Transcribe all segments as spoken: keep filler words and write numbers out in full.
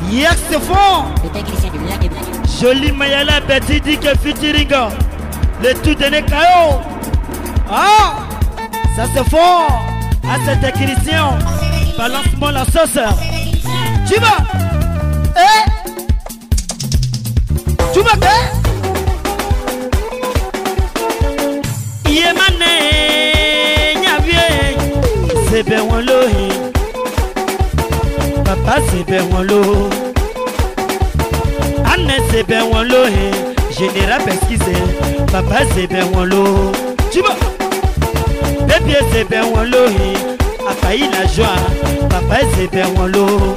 Yes, c'est fort. Le technicien du lac et black. Jolie Mayala, Betty dit que Futiringa. Le tout donné K O. Ah, ça c'est fort. À cette technicien. Balance-moi la sauce. Tu vas. Eh. Tu vas que. Yémané. Nyavie. C'est bien on l'eau. Papa c'est bien on l'eau. Anne c'est bien on l'eau. Général pesquisé. Papa c'est bien on l'eau. Tu vas. Bébé c'est bien on l'eau. A failli la joie. Papa c'est bien on l'eau.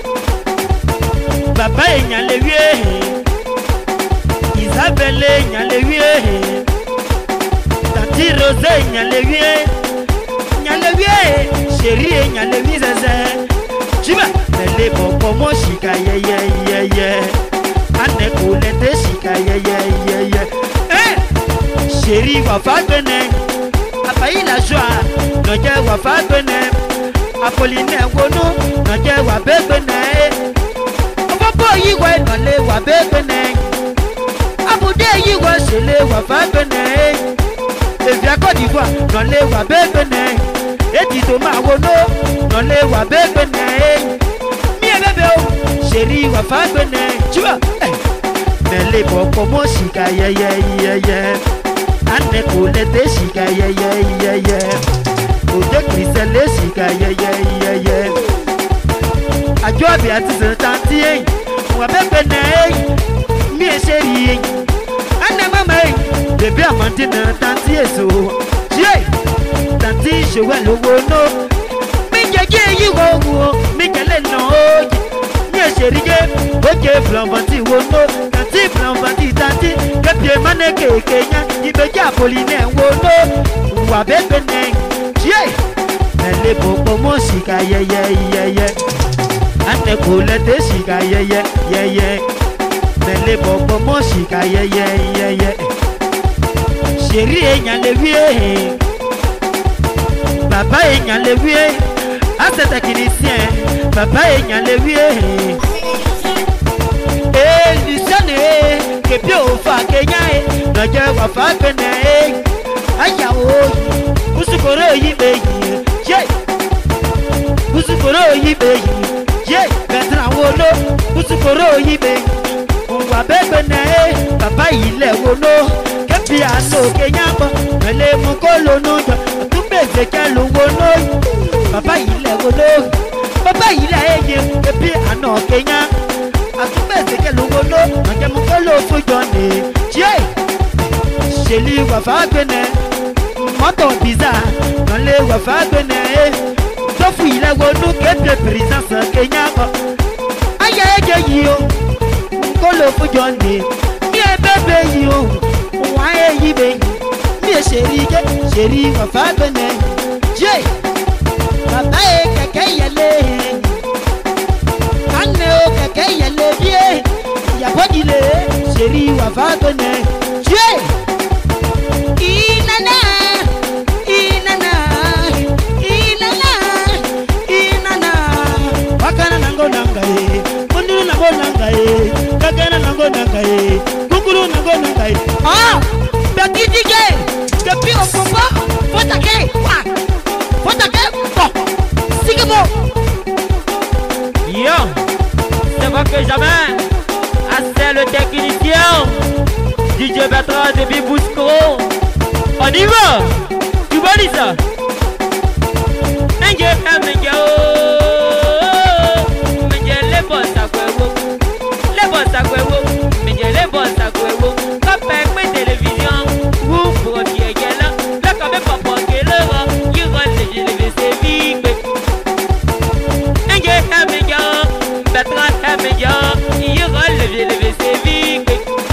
Papa est n'y a le vieux. Isabelle est n'y a le vieux. Tati Rosé n'y a le vieux. N'y a le vieux. Chérie est n'y a le vieux. Tu vas. Mais les bons pour moi chica yeah yeah yeah yeah. Anne coule de chica yeah yeah yeah yeah. Eh. Chérie va faire venir. A failli la joie. Non j'ai va faire venir. Apolline wono. Non j'ai va venir. Yi wa nole wa bebene abude yi wa sele wa fabene evia Côte d'Ivoire nole wa bebene eti to ma wono nole wa bebene mi ebebe o chéri wa fabene tu vois mais les popo mo shika ye ye ye ye ane ko le te shika ye ye ye ye o de krisele shika ye ye ye ye ajo bi ati se tanti wa bebe na mi chérie ana mama bébé amante na tanti eso je tanti je wa lo no mi jeje yi wo wo mi kele no mi chérie ge oje flambanti wo no tanti flambanti tanti ke pie mane ke kenya ibeja Pauline wo no wa bebe na je ele bobo mo sika ye ye ye ye ane koule te shika ye ye ye ye. Mele bobo mo shika ye ye ye ye. Chérie e nya le vie. Papa e nya le vie. A cet technicien. Papa e nya le vie. Eh Luciane ke pio fa Kenya e. No je wa fa Kenya e. Aya o. Usukoro yi be yi. Je. Usukoro yi be yi. Yeah, Bertrand Wolo, Usukoro Yibe, Unwa Bebe Ne, Papa Ile Wolo, Kepiano Kenyamba, Mele Mukolo Nuja, Tumbe Zekelo Wolo, Papa Ile Wolo, Papa Ile Eye, Kepiano Kenya, Tumbe Zekelo Wolo, Manje Mukolo Fujone, Yeah, Sheli Wafagene, Moto Pizza, Mele Wafagene, Tofu il a wonu kepe présence Kenya. Aye aye yo. Kolo fujoni. Mi e bebe yo. Wa e yibe. Mi e chéri je, chéri wa fa bene. Je. Papa e keke yele. Anne o keke yele bien. Ya bodile, chéri wa fa bene. Je. Inana. Nangaye, Kunduru nango nangaye, Kagana nango nangaye, Kukuru nango nangaye. Ah, Betty D J, depuis au combat, faut attaquer, quoi? Faut attaquer, bon, c'est bon. Yo, c'est vrai que jamais, assez le technicien, D J Bertrand de Bibousco. On y va, tu vois ça? Mengue, mengue, les boss à quoi les boss à quoi mais les boss à quoi quand avec mes télévisions ou pour qui est là là quand même pas pour que le roi il rentre je le vais sévir un gars un gars Bertrand un gars il rentre je le vais sévir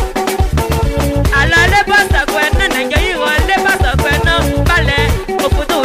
alors les boss à quoi non un gars il rentre les boss à quoi non balai au photo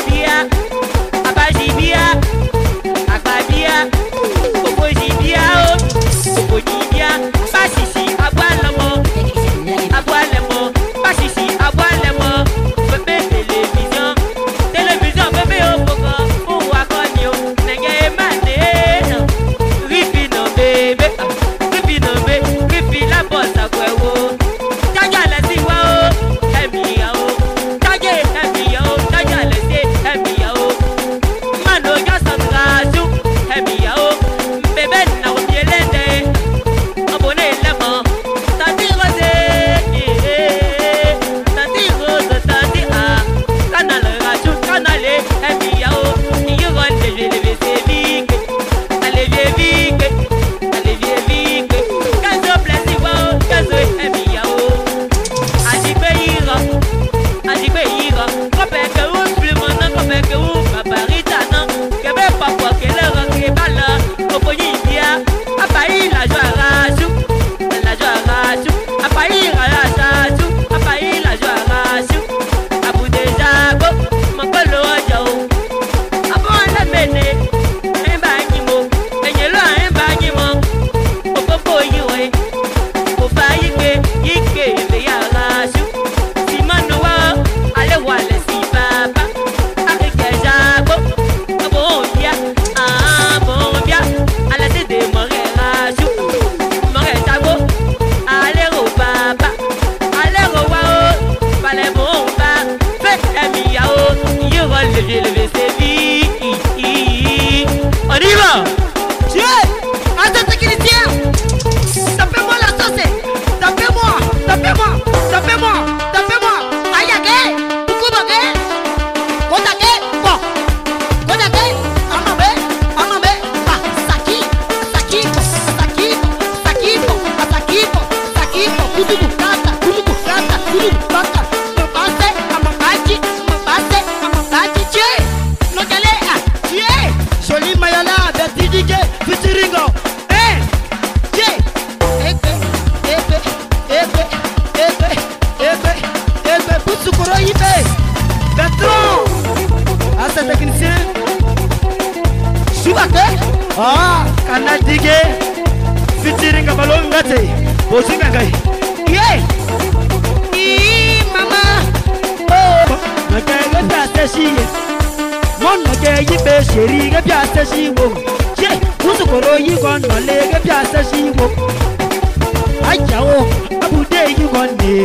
Apoli Mayala, the D J, featuring go. Eh, yeah. Epe, epe, epe, epe, epe, epe, Poussukoro Ipe. Bertrand, ah, c'est technicien. Soubake, ah, Kanadige, featuring a ballon gâté. Bosingagai. Yeah. Ee, mama. Oh, okay, let's see. Mon okay, you be sherry, get your session. Yeah, Poussukoro, you gone, my leg, get your session. I know, Abu Day, you gone me.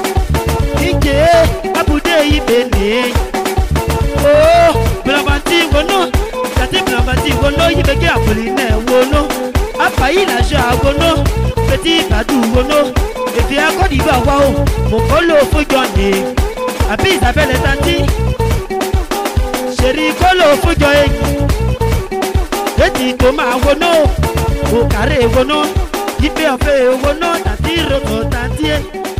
Abu Day, Benny. Oh, Blavanti, no, that is Blavanti, no, you be careful in there, no. Apaila, shall no, Petit Badu, no. If you are going to go, wow, Mokolo for Johnny. A piece of Beletanti. Sherry Colo for Joy. Petit Toma, no, O Care, no. If you are fair, no, that is Rotanti.